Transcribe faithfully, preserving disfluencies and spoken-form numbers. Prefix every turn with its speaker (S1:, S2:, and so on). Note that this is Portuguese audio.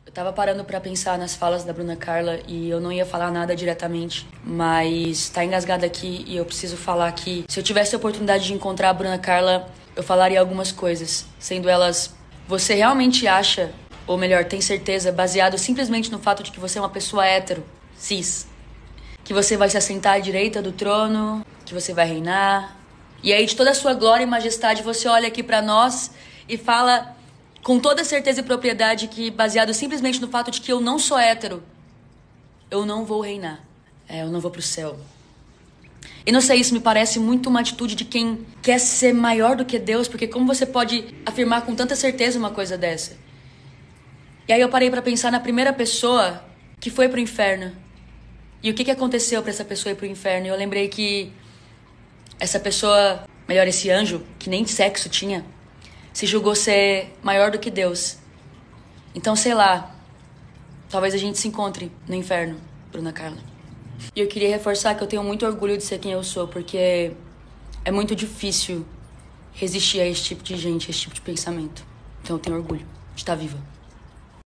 S1: Eu tava parando pra pensar nas falas da Bruna Carla e eu não ia falar nada diretamente, mas tá engasgada aqui e eu preciso falar que se eu tivesse a oportunidade de encontrar a Bruna Carla, eu falaria algumas coisas, sendo elas: você realmente acha, ou melhor, tem certeza, baseado simplesmente no fato de que você é uma pessoa hétero, cis, que você vai se assentar à direita do trono, que você vai reinar, e aí de toda a sua glória e majestade você olha aqui pra nós e fala com toda certeza e propriedade que, baseado simplesmente no fato de que eu não sou hétero, eu não vou reinar. É, eu não vou pro céu. E não sei, isso me parece muito uma atitude de quem quer ser maior do que Deus, porque como você pode afirmar com tanta certeza uma coisa dessa? E aí eu parei pra pensar na primeira pessoa que foi pro inferno. E o que, que aconteceu pra essa pessoa ir pro inferno? E eu lembrei que essa pessoa, melhor, esse anjo, que nem sexo tinha, se julgou ser maior do que Deus. Então, sei lá, talvez a gente se encontre no inferno, Bruna Carla. E eu queria reforçar que eu tenho muito orgulho de ser quem eu sou, porque é muito difícil resistir a esse tipo de gente, a esse tipo de pensamento. Então eu tenho orgulho de estar viva.